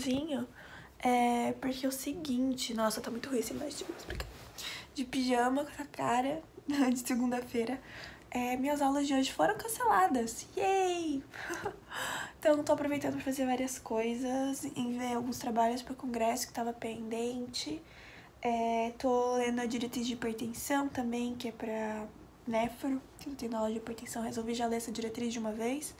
sozinho, porque é o seguinte... Nossa, tá muito ruim essa imagem, vou explicar. De pijama com essa cara de segunda-feira. Minhas aulas de hoje foram canceladas. Yay! Então, tô aproveitando pra fazer várias coisas, enviar alguns trabalhos pro congresso que tava pendente. Tô lendo a diretriz de hipertensão também, que é pra néfro, que eu tenho aula de hipertensão, resolvi já ler essa diretriz de uma vez.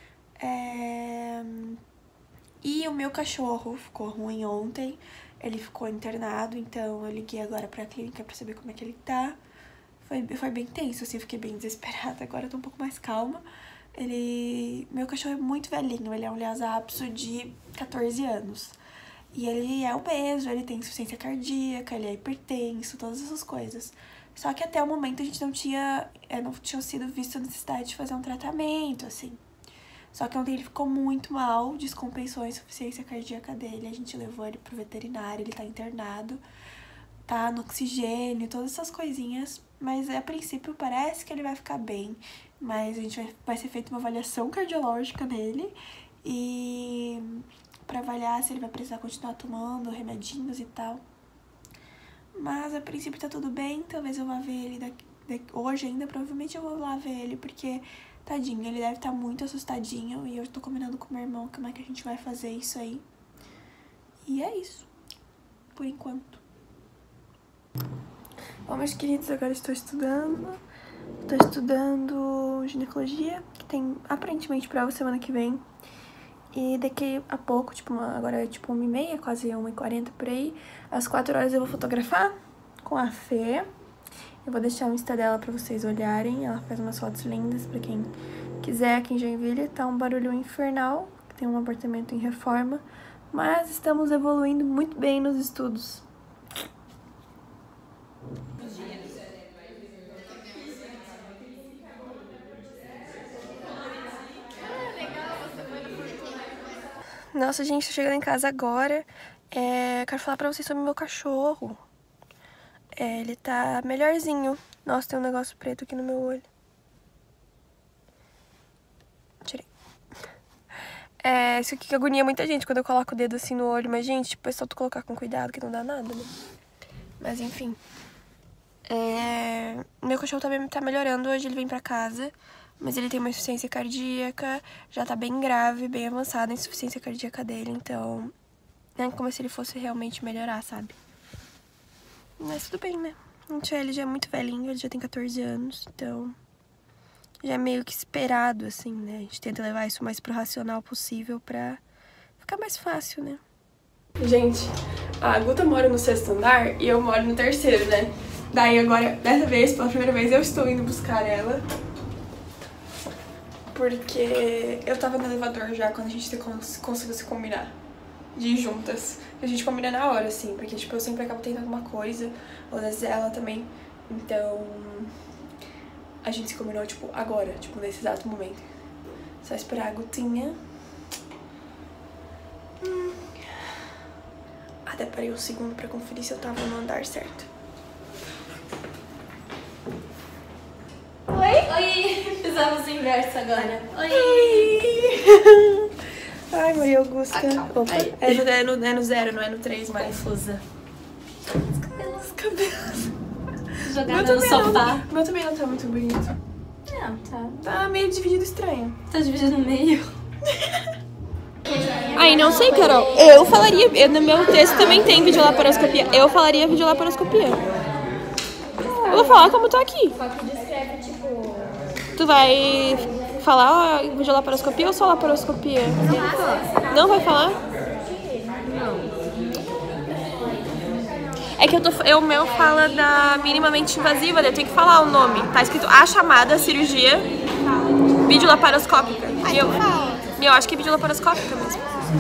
E o meu cachorro ficou ruim ontem, ele ficou internado, então eu liguei agora pra clínica pra saber como é que ele tá. Foi bem tenso, assim, eu fiquei bem desesperada, agora eu tô um pouco mais calma. Meu cachorro é muito velhinho, ele é um Lhasa Apso de 14 anos. E ele é obeso, ele tem insuficiência cardíaca, ele é hipertenso, todas essas coisas. Só que até o momento a gente não tinha sido visto a necessidade de fazer um tratamento, assim. Só que ontem ele ficou muito mal, descompensou a insuficiência cardíaca dele. A gente levou ele pro veterinário, ele tá internado, tá no oxigênio, todas essas coisinhas. Mas a princípio parece que ele vai ficar bem. Mas a gente vai ser feita uma avaliação cardiológica nele. E pra avaliar se ele vai precisar continuar tomando remedinhos e tal. Mas a princípio tá tudo bem, talvez eu vá ver ele hoje ainda, provavelmente eu vou lá ver ele, porque, tadinho, ele deve estar muito assustadinho e eu tô combinando com meu irmão como é que a gente vai fazer isso aí. E é isso, por enquanto. Bom, meus queridos, agora estou estudando ginecologia, que tem aparentemente prova semana que vem. E daqui a pouco, agora é 1h30, quase 1h40 por aí, às 4 horas eu vou fotografar com a Fê. Eu vou deixar o Insta dela pra vocês olharem, ela faz umas fotos lindas pra quem quiser, aqui em Joinville. Tá um barulho infernal, que tem um apartamento em reforma, mas estamos evoluindo muito bem nos estudos. Nossa, gente, tô chegando em casa agora. Quero falar pra vocês sobre o meu cachorro. Ele tá melhorzinho. Nossa, tem um negócio preto aqui no meu olho. Tirei. Isso aqui que agonia muita gente quando eu coloco o dedo assim no olho. Mas, gente, tipo, é só tu colocar com cuidado que não dá nada, né? Mas, enfim. Meu cachorro também tá melhorando. Hoje ele vem pra casa. Mas ele tem uma insuficiência cardíaca, já tá bem grave, bem avançada a insuficiência cardíaca dele, então é como se ele fosse realmente melhorar, sabe? Mas tudo bem, né? Ele já é muito velhinho, ele já tem 14 anos, então já é meio que esperado, assim, né? A gente tenta levar isso o mais pro racional possível pra ficar mais fácil, né? Gente, a Guta mora no 6º andar e eu moro no 3º, né? Daí agora, dessa vez, pela primeira vez, eu estou indo buscar ela. Porque eu tava no elevador já quando a gente conseguiu se combinar de ir juntas. A gente combina na hora, assim, porque, tipo, eu sempre acabo tendo alguma coisa, ou às vezes ela também. Então, a gente se combinou, tipo, agora, tipo, nesse exato momento. Só esperar a Gutinha. Até parei um segundo pra conferir se eu tava no andar certo. Oi! Fizemos o inverso agora. Oi! Ai, Maria Augusta. Opa. É no 0, não é no 3, mas... Confusa. Os cabelos. Jogada no sofá. Meu também não tá muito bonito. Não, tá. Tá meio dividido estranho. Tá dividido no meio. Ai, não sei, Carol. Eu falaria... no meu texto também tem videolaparoscopia. Eu falaria videolaparoscopia. Eu vou falar como tá aqui. Só que descreve, tipo... Tu vai falar videolaparoscopia ou só laparoscopia? Não vai falar? Não. É que o meu fala da minimamente invasiva, daí eu tenho que falar o nome. Tá escrito a chamada cirurgia videolaparoscópica. E eu acho que é videolaparoscópica mesmo.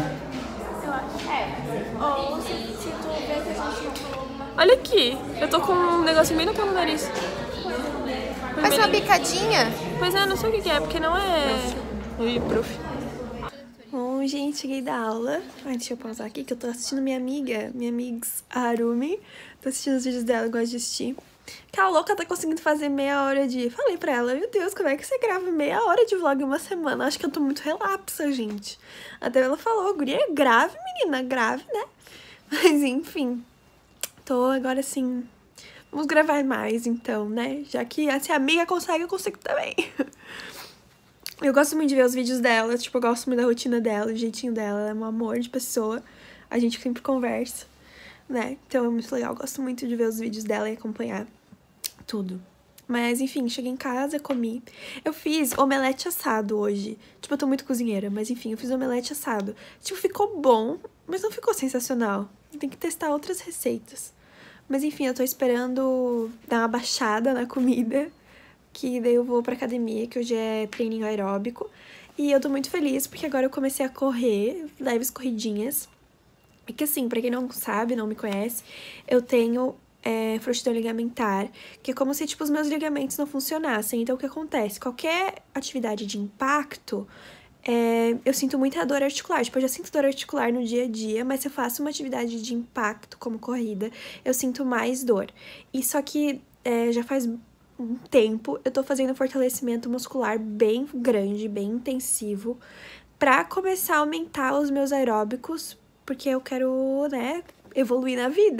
Ou se tu vê que a gente não falou alguma coisa. Olha aqui, eu tô com um negócio bem no pé no nariz. Faz uma picadinha? Pois é, não sei o que é, porque não é... Ui, prof. Bom, gente, cheguei da aula. Ai, deixa eu pausar aqui, que eu tô assistindo minha amiga, a Arumi. Tô assistindo os vídeos dela, eu gosto de assistir. Aquela louca tá conseguindo fazer meia hora de... Falei pra ela, meu Deus, como é que você grava meia hora de vlog em uma semana? Acho que eu tô muito relapsa, gente. Até ela falou, guria, grave, menina, grave, né? Mas, enfim, tô agora, assim... Vamos gravar mais, então, né? Já que se a amiga consegue, eu consigo também. Eu gosto muito de ver os vídeos dela, tipo, eu gosto muito da rotina dela, do jeitinho dela, ela é um amor de pessoa. A gente sempre conversa, né? Então é muito legal, eu gosto muito de ver os vídeos dela e acompanhar tudo. Mas, enfim, cheguei em casa, comi. Eu fiz omelete assado hoje. Tipo, eu tô muito cozinheira, mas enfim, eu fiz omelete assado. Tipo, ficou bom, mas não ficou sensacional. Tem que testar outras receitas. Mas, enfim, eu tô esperando dar uma baixada na comida, que daí eu vou pra academia, que hoje é treininho aeróbico. E eu tô muito feliz, porque agora eu comecei a correr, leves corridinhas. E que assim, pra quem não sabe, não me conhece, eu tenho frouxidão ligamentar, que é como se, tipo, os meus ligamentos não funcionassem. Então, o que acontece? Qualquer atividade de impacto, eu sinto muita dor articular. Tipo, eu já sinto dor articular no dia a dia, mas se eu faço uma atividade de impacto, como corrida, eu sinto mais dor. E só que já faz um tempo eu tô fazendo fortalecimento muscular bem grande, bem intensivo, pra começar a aumentar os meus aeróbicos, porque eu quero, né, evoluir na vida.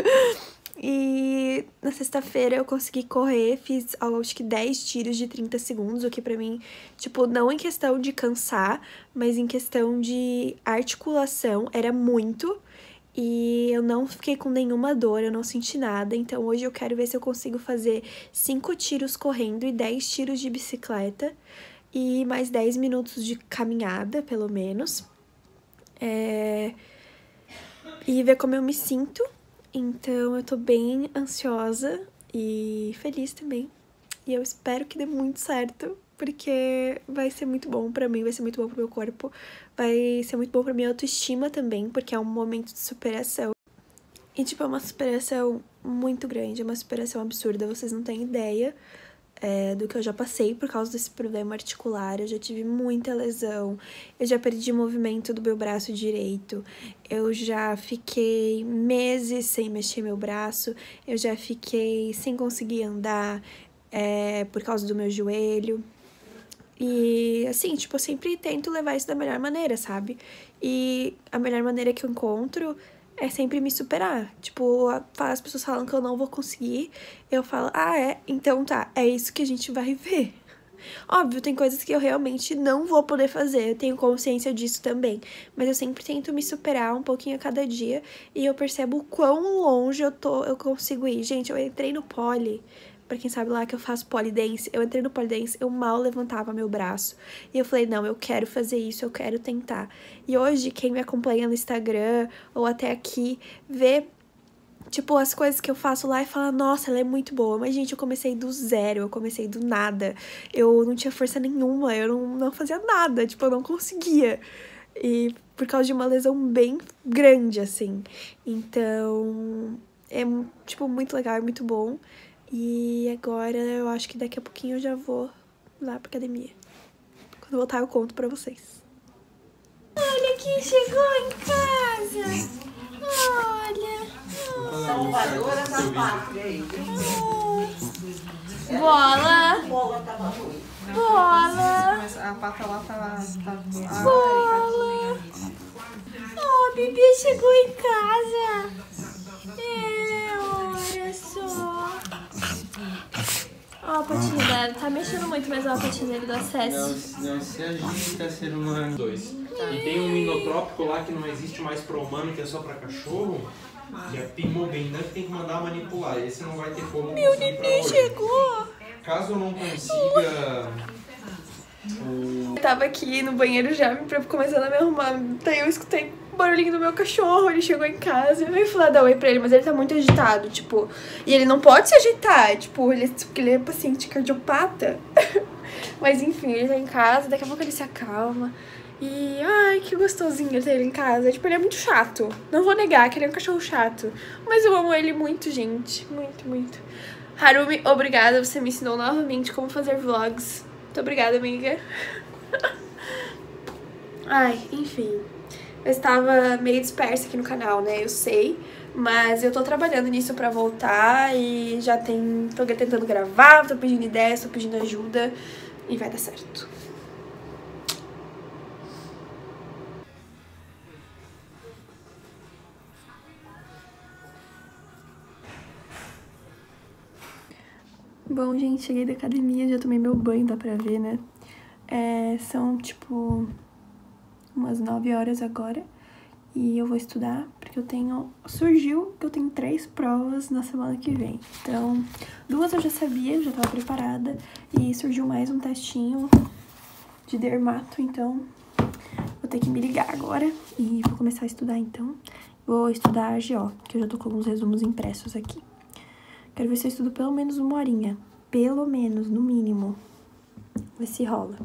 E na sexta-feira eu consegui correr, fiz acho que 10 tiros de 30 segundos, o que pra mim, tipo, não em questão de cansar, mas em questão de articulação, era muito. E eu não fiquei com nenhuma dor, eu não senti nada. Então hoje eu quero ver se eu consigo fazer 5 tiros correndo e 10 tiros de bicicleta. E mais 10 minutos de caminhada, pelo menos. E ver como eu me sinto. Então eu tô bem ansiosa e feliz também. E eu espero que dê muito certo, porque vai ser muito bom pra mim, vai ser muito bom pro meu corpo, vai ser muito bom pra minha autoestima também, porque é um momento de superação. E, tipo, é uma superação muito grande, é uma superação absurda, vocês não têm ideia do que eu já passei por causa desse problema articular. Eu já tive muita lesão, eu já perdi movimento do meu braço direito, eu já fiquei meses sem mexer meu braço, eu já fiquei sem conseguir andar por causa do meu joelho. E, assim, tipo, eu sempre tento levar isso da melhor maneira, sabe? E a melhor maneira que eu encontro é sempre me superar. Tipo, as pessoas falam que eu não vou conseguir, eu falo, então tá, é isso que a gente vai ver. Óbvio, tem coisas que eu realmente não vou poder fazer, eu tenho consciência disso também, mas eu sempre tento me superar um pouquinho a cada dia e eu percebo o quão longe eu consigo ir. Gente, eu entrei no pole. Pra quem sabe lá que eu faço polidense, eu entrei no polidense, eu mal levantava meu braço. E eu falei, não, eu quero fazer isso, eu quero tentar. E hoje, quem me acompanha no Instagram, ou até aqui, vê, tipo, as coisas que eu faço lá e fala, nossa, ela é muito boa. Mas, gente, eu comecei do zero, eu comecei do nada. Eu não tinha força nenhuma, eu não fazia nada, tipo, eu não conseguia. E por causa de uma lesão bem grande, assim. Então, é, tipo, muito legal, é muito bom. E agora eu acho que daqui a pouquinho eu já vou lá pra academia. Quando voltar eu conto pra vocês. Olha quem chegou em casa! Olha! Salvadora da pátria. Bola! Bola! Mas a pata lá tá... Bola! Oh, o bebê chegou em casa! Olha só! Ó, a patinha dela tá mexendo muito, mas ó, a patinha dele do acesso. Não se agita, ser humano. 2. E tem um minotrópico lá que não existe mais para humano, que é só para cachorro. Que é Pimobendan, que tem que mandar manipular. Esse não vai ter como. Meu neném chegou! Caso eu não consiga. Eu tava aqui no banheiro já, começando a me arrumar. Daí eu escutei o barulhinho do meu cachorro, ele chegou em casa. Eu fui lá dar oi pra ele, mas ele tá muito agitado, tipo... E ele não pode se agitar, tipo, porque ele é paciente cardiopata. Mas enfim, ele tá em casa, daqui a pouco ele se acalma. E, ai, que gostosinho ter ele em casa. Tipo, ele é muito chato. Não vou negar que ele é um cachorro chato. Mas eu amo ele muito, gente. Muito, muito. Harumi, obrigada. Você me ensinou novamente como fazer vlogs. Muito obrigada, amiga. Ai, enfim. Eu estava meio dispersa aqui no canal, né? Eu sei. Mas eu tô trabalhando nisso pra voltar e tô tentando gravar, tô pedindo ideias, tô pedindo ajuda e vai dar certo. Bom, gente, cheguei da academia, já tomei meu banho, dá pra ver, né? São, tipo, umas 9 horas agora e eu vou estudar porque surgiu que eu tenho 3 provas na semana que vem. Então, 2 eu já sabia, já tava preparada e surgiu mais um testinho de dermato, então vou ter que me ligar agora e vou começar a estudar, então. Vou estudar a GO, que eu já tô com alguns resumos impressos aqui. Quero ver se eu estudo pelo menos 1 horinha. Pelo menos, no mínimo. Ver se rola.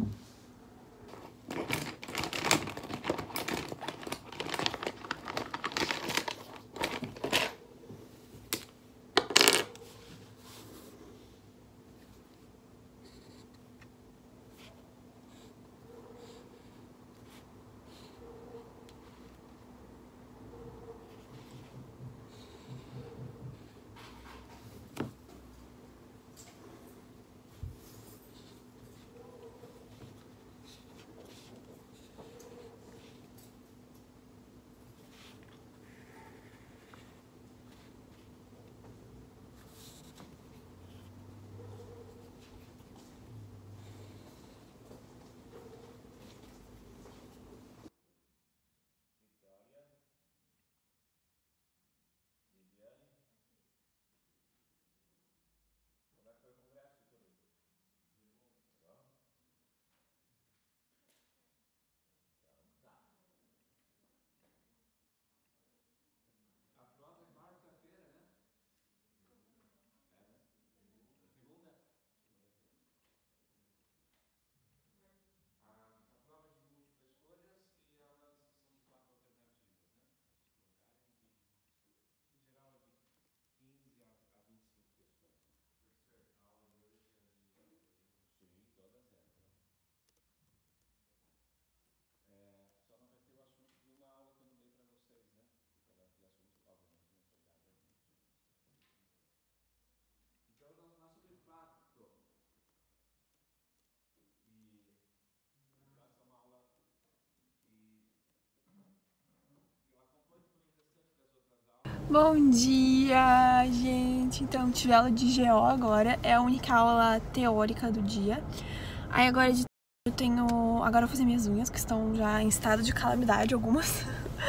Bom dia, gente! Então, tive aula de GO agora, é a única aula teórica do dia. Aí agora agora eu vou fazer minhas unhas, que estão já em estado de calamidade, algumas.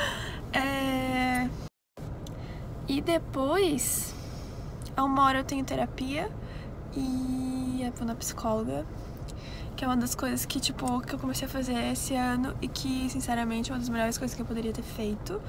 E depois, a 1 hora eu tenho terapia e eu vou na psicóloga, que é uma das coisas que, que eu comecei a fazer esse ano e que, sinceramente, é uma das melhores coisas que eu poderia ter feito.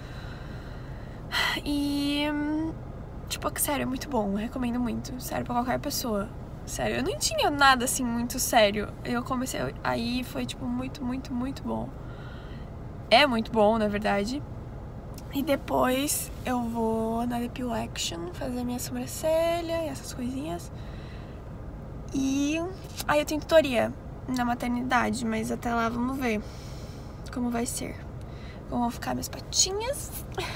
E, sério, é muito bom, eu recomendo muito, sério, pra qualquer pessoa. Sério, eu nem tinha nada, assim, muito sério. Eu comecei, aí foi, muito, muito, muito bom. É muito bom, na verdade. E depois eu vou na Depil Action fazer minha sobrancelha e essas coisinhas. E aí eu tenho tutoria na maternidade, mas até lá vamos ver como vai ser. Como vão ficar minhas patinhas.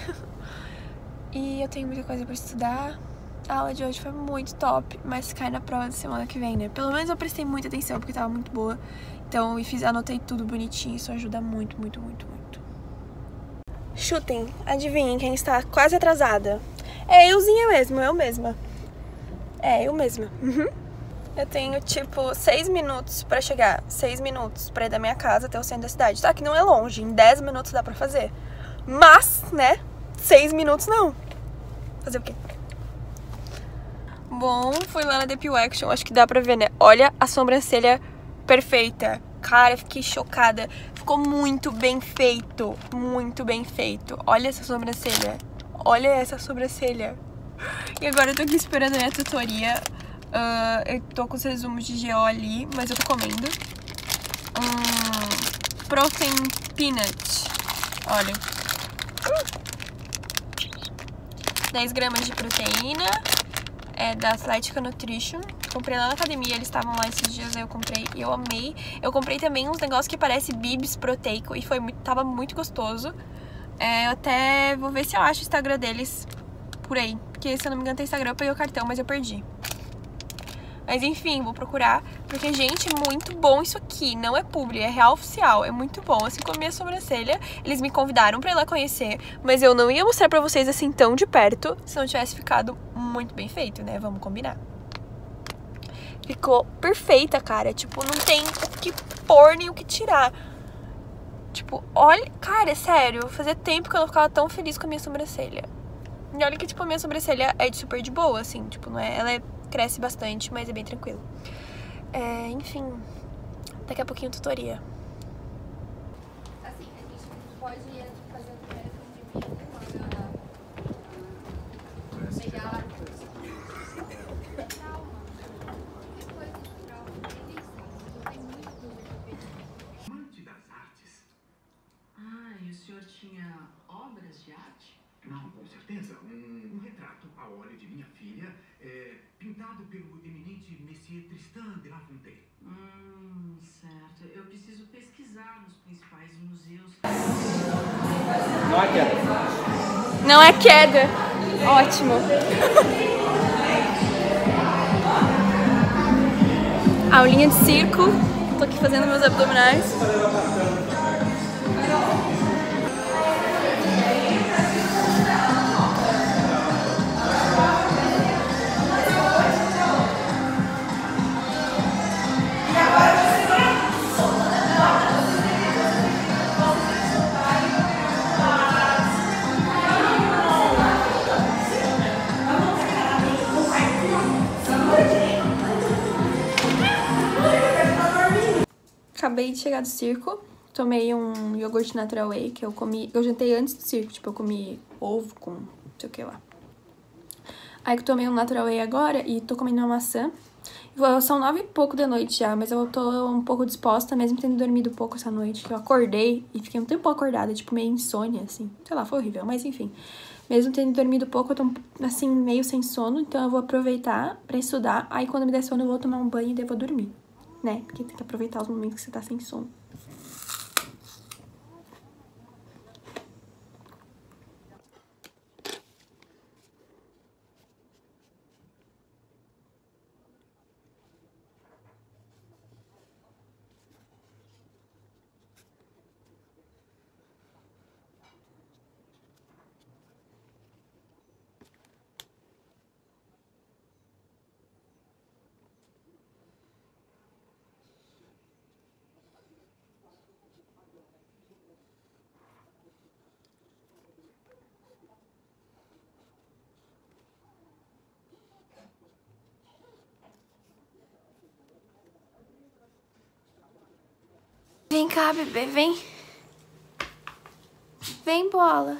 E eu tenho muita coisa pra estudar. A aula de hoje foi muito top, mas cai na prova da semana que vem, né? Pelo menos eu prestei muita atenção, porque tava muito boa. Então, anotei tudo bonitinho, isso ajuda muito, muito, muito, muito. Chutem, adivinhem quem está quase atrasada. É euzinha mesmo, eu mesma. Eu mesma. Uhum. Eu tenho, 6 minutos pra chegar, 6 minutos pra ir da minha casa até o centro da cidade. Tá, que não é longe, em 10 minutos dá pra fazer. Mas, né, 6 minutos não. Fazer o quê? Bom, fui lá na Depil Action, acho que dá pra ver, né? Olha a sobrancelha perfeita. Cara, fiquei chocada. Ficou muito bem feito. Muito bem feito. Olha essa sobrancelha. Olha essa sobrancelha. E agora eu tô aqui esperando a minha tutoria. Eu tô com os resumos de GO ali, mas eu tô comendo. Protein Peanut. Olha. 10 gramas de proteína. É da Athletica Nutrition. Comprei lá na academia, eles estavam lá esses dias, aí eu comprei e eu amei. Eu comprei também uns negócios que parece Bibs proteico e tava muito gostoso. Eu até vou ver se eu acho o Instagram deles por aí. Porque, se eu não me engano, tem Instagram, eu peguei o cartão, mas eu perdi. Mas enfim, vou procurar. Porque, gente, é muito bom isso aqui. Não é publi, é real oficial. É muito bom. Assim como a minha sobrancelha, eles me convidaram pra ir lá conhecer. Mas eu não ia mostrar pra vocês assim tão de perto se não tivesse ficado muito bem feito, né? Vamos combinar. Ficou perfeita, cara. Tipo, não tem o que pôr nem o que tirar. Tipo, olha... Cara, sério, fazia tempo que eu não ficava tão feliz com a minha sobrancelha. E olha que, tipo, a minha sobrancelha é super de boa, assim. Tipo, não é... Ela cresce bastante, mas é bem tranquilo. Enfim, daqui a pouquinho tutoria. Assim, a gente pode fazer o primeiro atendimento, pegar... Amante das artes. Ah, e o senhor tinha obras de arte? Não, com certeza. Um retrato a óleo de minha filha, pintado pelo eminente Monsieur Tristan de La Fontaine. Certo. Eu preciso pesquisar nos principais museus. Não é queda. Não é queda. Ótimo. Aulinha de circo. Tô aqui fazendo meus abdominais. Acabei de chegar do circo, tomei um iogurte Natural Whey que eu comi, eu jantei antes do circo, tipo, eu comi ovo com não sei o que lá. Aí eu tomei um Natural Whey agora e tô comendo uma maçã. São 9 e pouco da noite já, mas eu tô um pouco disposta, mesmo tendo dormido pouco essa noite, que eu acordei e fiquei um tempo acordada, tipo, meio insônia, assim. Sei lá, foi horrível, mas enfim. Mesmo tendo dormido pouco, eu tô, assim, meio sem sono, então eu vou aproveitar pra estudar. Aí quando me der sono eu vou tomar um banho e daí eu vou dormir. Né? Porque tem que aproveitar os momentos que você tá sem sono. Vem cá, bebê, vem. Vem, bola.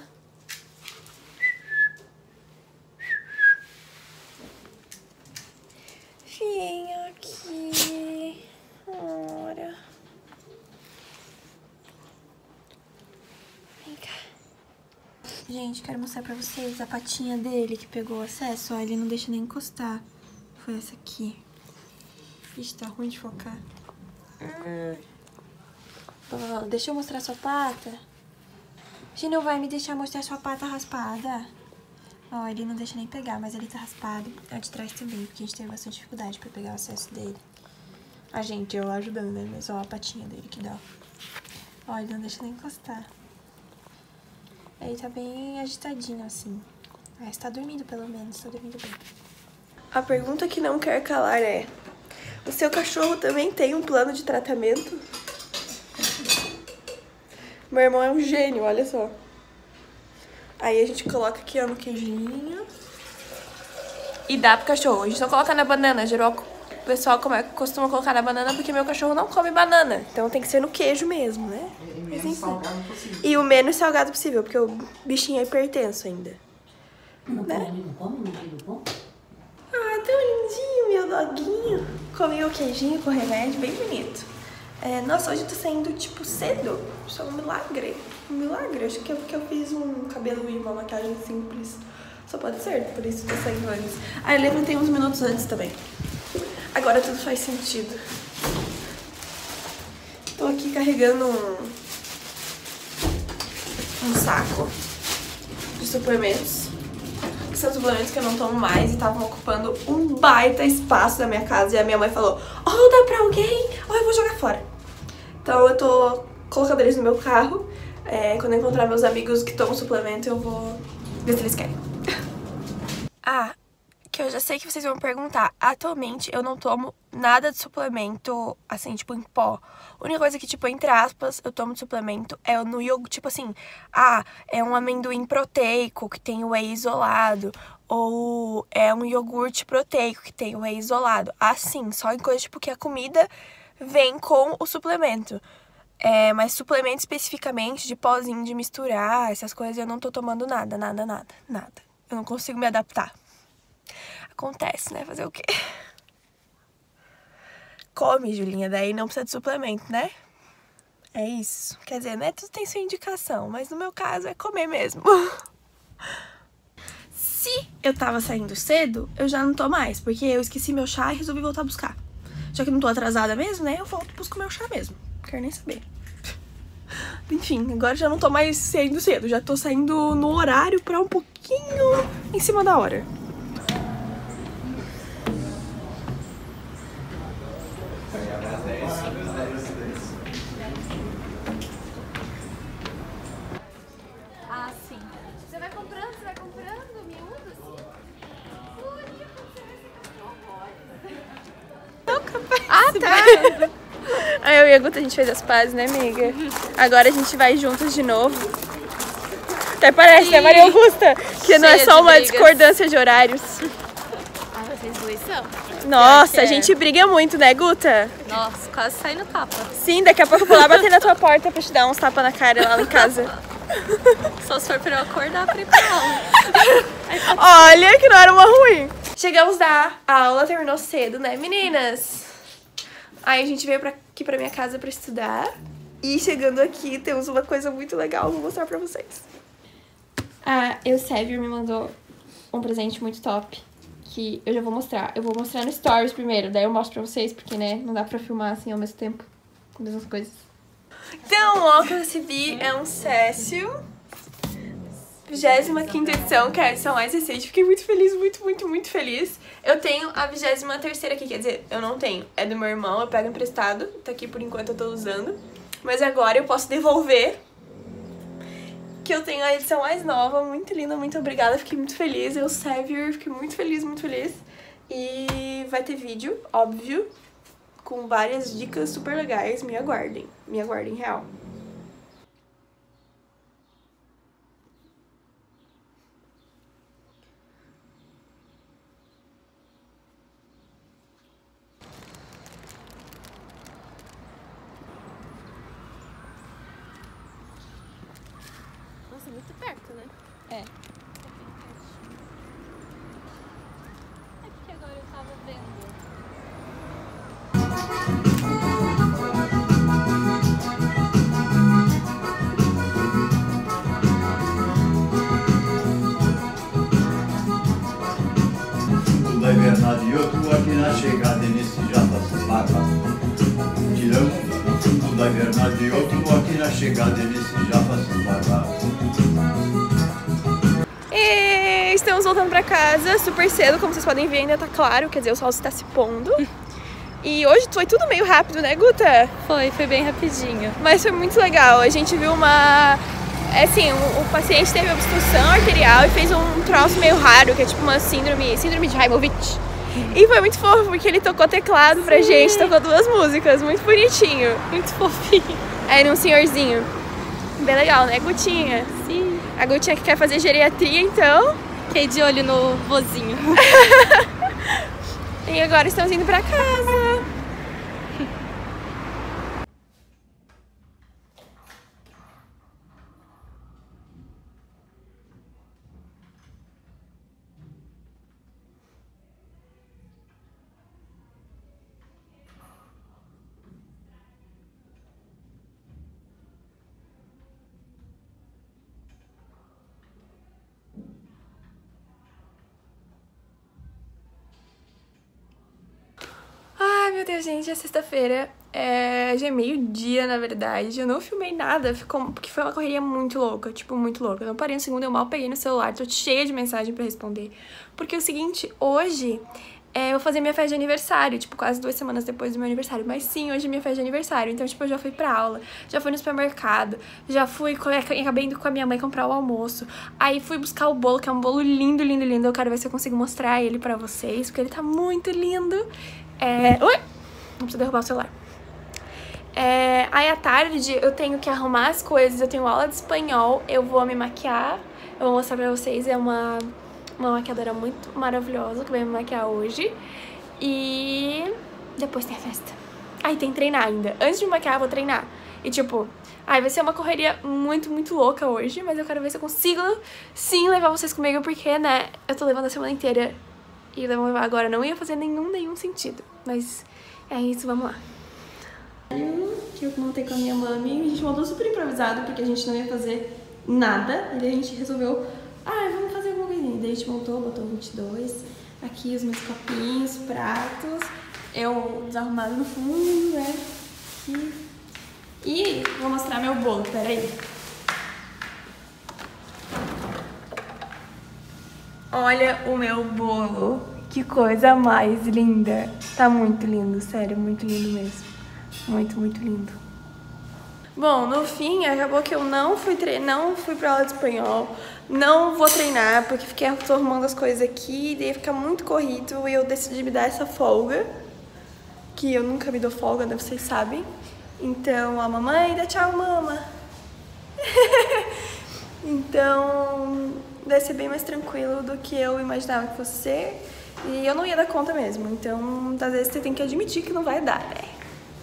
Vem aqui. Ora. Vem cá. Gente, quero mostrar pra vocês a patinha dele que pegou acesso. Ó, ele não deixa nem encostar. Foi essa aqui. Ixi, tá ruim de focar. Deixa eu mostrar sua pata. Você não vai me deixar mostrar sua pata raspada? Ó, ele não deixa nem pegar, mas ele tá raspado. É de trás também, porque a gente teve bastante dificuldade pra pegar o acesso dele. A gente, eu ajudando, né? Mas ó, a patinha dele que dá. Ó, ele não deixa nem encostar. Ele tá bem agitadinho, assim. Mas tá dormindo, pelo menos. Tá dormindo bem. A pergunta que não quer calar é... O seu cachorro também tem um plano de tratamento? Meu irmão é um gênio, olha só. Aí a gente coloca aqui, ó, no queijinho. E dá pro cachorro. A gente não coloca na banana. Geral, o pessoal costuma colocar na banana porque meu cachorro não come banana. Então tem que ser no queijo mesmo, né? E menos salgado possível. E o menos salgado possível, porque o bichinho é hipertenso ainda. Né? Ah, tão lindinho, meu doguinho. Comeu o queijinho com remédio, bem bonito. Nossa, hoje eu tô saindo, tipo, cedo. Isso é um milagre. Um milagre. Acho que é porque eu fiz um cabelo e uma maquiagem simples. Só pode ser, por isso eu tô saindo antes. Ah, eu levantei uns minutos antes também. Agora tudo faz sentido. Tô aqui carregando um saco de suplementos. que são suplementos que eu não tomo mais e estavam ocupando um baita espaço da minha casa. E a minha mãe falou, ou dá pra alguém, ou eu vou jogar fora. Então eu tô colocando eles no meu carro. Quando eu encontrar meus amigos que tomam suplemento, eu vou ver se eles querem. Que eu já sei que vocês vão perguntar. Atualmente eu não tomo nada de suplemento, assim, tipo, em pó. A única coisa que, tipo, entre aspas, eu tomo de suplemento é no iogurte, tipo assim, é um amendoim proteico que tem whey isolado, ou é um iogurte proteico que tem whey isolado. Assim, só em coisas, tipo, que a comida vem com o suplemento. Mas suplemento especificamente de pozinho de misturar, essas coisas, eu não tô tomando nada. Eu não consigo me adaptar. Acontece, né? Fazer o quê? Come, Julinha, daí não precisa de suplemento, né? É isso. Quer dizer, né? Tudo tem sua indicação, mas no meu caso é comer mesmo. Se eu tava saindo cedo, eu já não tô mais, porque eu esqueci meu chá e resolvi voltar a buscar. Já que não tô atrasada mesmo, né? Eu volto e busco meu chá mesmo. Não quero nem saber. Enfim, agora já não tô mais saindo cedo, já tô saindo no horário pra um pouquinho em cima da hora. Sim. Você vai comprando, miúdos? Bonito, você vai ser cachorro. Tá. Aí eu e a Guta, a gente fez as pazes, né, amiga? Agora a gente vai juntas de novo. Até parece, né, Maria Augusta? Que não é só uma discordância de horários. Vocês dois são. Nossa, a gente briga muito, né, Guta? Nossa, quase sai no tapa. Sim, daqui a pouco eu vou lá bater na tua porta pra te dar uns tapas na cara lá em casa. Só se for pra eu acordar pra ir pra aula. Olha que não era uma ruim. Chegamos da aula, terminou cedo, né, meninas? Aí a gente veio aqui pra minha casa pra estudar. E chegando aqui, temos uma coisa muito legal, vou mostrar pra vocês. A Eusébio me mandou um presente muito top, que eu já vou mostrar. Eu vou mostrar no Stories primeiro, daí eu mostro pra vocês, porque, né, não dá pra filmar assim ao mesmo tempo, com as mesmas coisas. Então, ó, o que eu recebi é um Cécio, 25ª edição, que é a edição mais recente. Fiquei muito feliz, muito feliz. Eu tenho a 23ª aqui, quer dizer, eu não tenho. É do meu irmão, eu pego emprestado. Tá aqui por enquanto, eu tô usando. Mas agora eu posso devolver. Que eu tenho a edição mais nova, muito linda, muito obrigada. Fiquei muito feliz, eu, Xavier, fiquei muito feliz. E vai ter vídeo, óbvio, com várias dicas super legais. Me aguardem real. Nossa, muito perto, né? É. É porque agora eu tava vendo. Tudo é verdade, eu tô aqui na chegada nesse jato se barba. Tirão, tudo é verdade, eu tô aqui na chegada nesse jato se barba. E estamos voltando pra casa super cedo, como vocês podem ver, ainda tá claro, quer dizer, o sol está se pondo. E hoje foi tudo meio rápido, né, Guta? Foi bem rapidinho. Mas foi muito legal, a gente viu assim, o paciente teve obstrução arterial e fez um troço meio raro, que é tipo uma síndrome de Heimovich. E foi muito fofo, porque ele tocou teclado pra gente, tocou 2 músicas, muito bonitinho. Muito fofinho. Aí num senhorzinho. Bem legal, né, Gutinha? Sim. A Gutinha que quer fazer geriatria, então. Fiquei de olho no vozinho. E agora estamos indo pra casa. Meu Deus, gente, é sexta-feira. Já é meio-dia, na verdade. Eu não filmei nada, porque foi uma correria muito louca, tipo, muito louca. Eu não parei um segundo, eu mal peguei no celular, tô cheia de mensagem pra responder. Porque é o seguinte, hoje eu vou fazer minha festa de aniversário, tipo, quase 2 semanas depois do meu aniversário. Mas sim, hoje é minha festa de aniversário. Então, tipo, eu já fui pra aula, já fui no supermercado, já fui, acabei indo com a minha mãe comprar o almoço. Aí fui buscar o bolo, que é um bolo lindo, lindo, lindo. Eu quero ver se eu consigo mostrar ele pra vocês, porque ele tá muito lindo. Ui! Não precisa derrubar o celular. Aí à tarde eu tenho que arrumar as coisas, eu tenho aula de espanhol, eu vou me maquiar, eu vou mostrar pra vocês, é uma maquiadora muito maravilhosa que vai me maquiar hoje. E depois tem a festa. Aí tem que treinar ainda. Antes de me maquiar eu vou treinar. E tipo, vai ser uma correria muito, muito louca hoje, mas eu quero ver se eu consigo sim levar vocês comigo, porque, né, eu tô levando a semana inteira e eu vou levar agora. Não ia fazer nenhum sentido, mas é isso, vamos lá. Que eu montei com a minha mami, a gente montou super improvisado porque a gente não ia fazer nada, e daí a gente resolveu, vamos fazer alguma coisinha. Daí a gente botou o 22, aqui os meus copinhos, pratos, eu desarrumado no fundo, né, aqui. E vou mostrar meu bolo, peraí. Olha o meu bolo, que coisa mais linda, tá muito lindo, sério, muito lindo mesmo. Muito, muito lindo. Bom, no fim, acabou que eu não fui pra aula de espanhol, não vou treinar, porque tô arrumando as coisas aqui, e daí fica muito corrido, e eu decidi me dar essa folga, que eu nunca me dou folga, né, vocês sabem. Então, a mamãe, dá tchau, mama. Então, vai ser bem mais tranquilo do que eu imaginava que fosse ser, e eu não ia dar conta mesmo, então, às vezes você tem que admitir que não vai dar, né?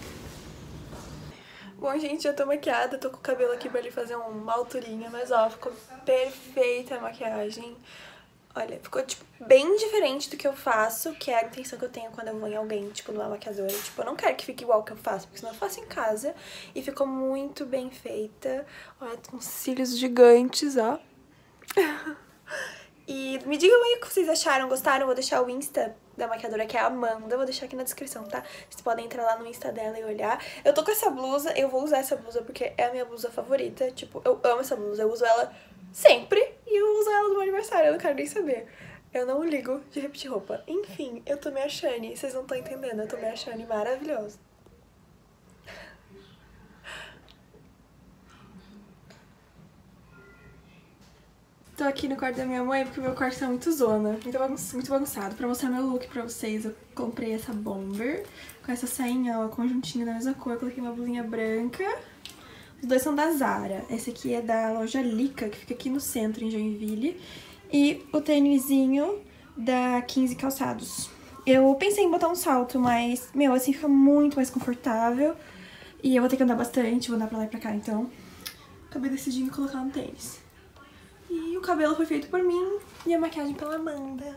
Bom, gente, já tô maquiada, tô com o cabelo aqui pra ele fazer uma alturinha, mas ó, ficou perfeita a maquiagem. Olha, ficou, tipo, bem diferente do que eu faço, que é a intenção que eu tenho quando eu vou em alguém, tipo, numa maquiadora. Tipo, eu não quero que fique igual ao que eu faço, porque senão eu faço em casa. E ficou muito bem feita. Olha, com cílios gigantes, ó. E me digam aí o que vocês acharam, gostaram? Eu vou deixar o Insta da maquiadora, que é a Amanda, vou deixar aqui na descrição, tá? Vocês podem entrar lá no Insta dela e olhar. Eu tô com essa blusa, eu vou usar essa blusa porque é a minha blusa favorita. Tipo, eu amo essa blusa, eu uso ela sempre e eu uso ela no meu aniversário, eu não quero nem saber. Eu não ligo de repetir roupa. Enfim, eu tô me achando, vocês não estão entendendo, eu tô me achando maravilhosa. Tô aqui no quarto da minha mãe porque o meu quarto tá muito zona, muito bagunçado. Pra mostrar meu look pra vocês, eu comprei essa bomber com essa sainha, ó, conjuntinho da mesma cor. Coloquei uma blusinha branca. Os dois são da Zara. Esse aqui é da loja Lica, que fica aqui no centro, em Joinville. E o tênisinho da 15 Calçados. Eu pensei em botar um salto, mas, meu, assim fica muito mais confortável. E eu vou ter que andar bastante, vou andar pra lá e pra cá, então acabei decidindo colocar um tênis. E o cabelo foi feito por mim e a maquiagem pela Amanda.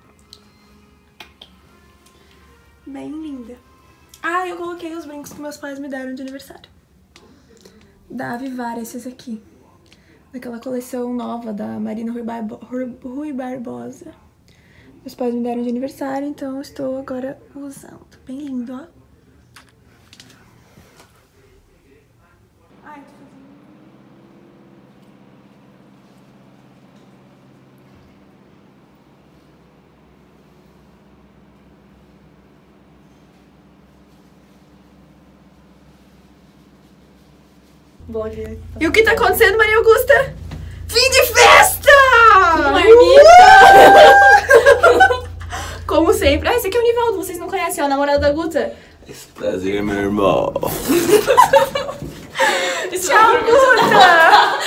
Bem linda. Eu coloquei os brincos que meus pais me deram de aniversário. Da Avivara, esses aqui. Daquela coleção nova da Marina Rui Barbosa. Meus pais me deram de aniversário, então eu estou agora usando. Bem lindo, ó. Bom dia. E o que tá acontecendo, Maria Augusta? Fim de festa! Como sempre. Esse aqui é o Nivaldo, vocês não conhecem, é o namorado da Guta. Esse prazer, meu irmão. Tchau, Guta!